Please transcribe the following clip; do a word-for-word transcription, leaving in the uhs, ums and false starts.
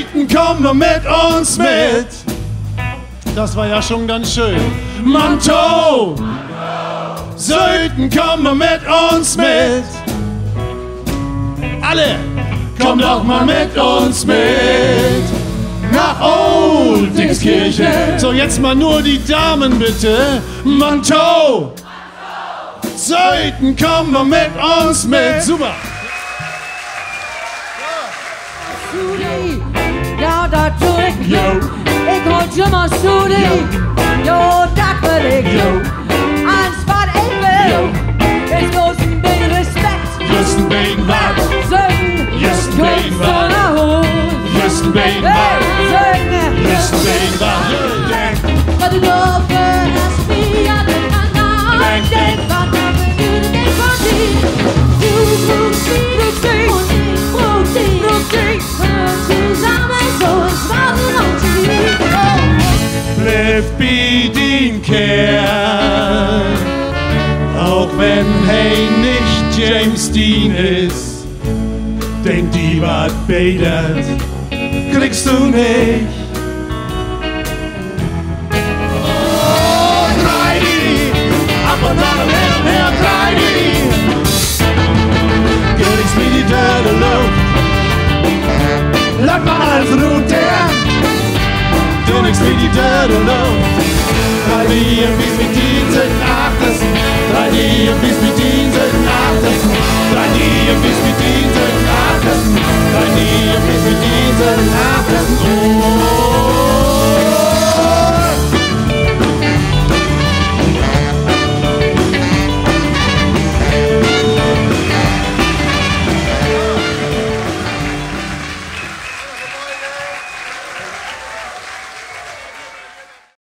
Söten, komm mal mit uns mit. Das war ja schon ganz schön. Manto, Söten, komm mal mit uns mit. Alle, komm doch mal mit uns mit. Nach Oldingskirchen. So, jetzt mal nur die Damen bitte. Manto, Söten, komm mal mit uns mit. Super. Soedie, ja dat doe ik. Yo. Ik hoor je maar Soedie, yo dat wil ik. Yo. En spaar even, is los een beetje respect. Just een been wat. Zeun, Just een been wat. naar huis. Just een been Hey, wat. zeun, Just een been wat. wat de lopen als via de kanaal. Denk, Denk wat naar beneden, denk van die. Broek, broek, broek, broek, broek, broek, zusammen so zwaar als die. Blijf bij die Kerl, auch wenn hij nicht James Dean ist. Denk die wat beter, kriegst du nicht.